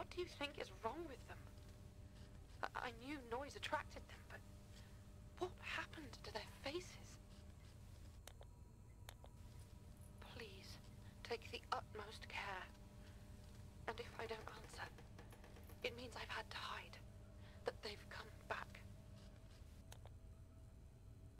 What do you think is wrong with them? I knew noise attracted them, but what happened to their faces? Please, take the utmost care. And if I don't answer, it means I've had to hide, that they've come back.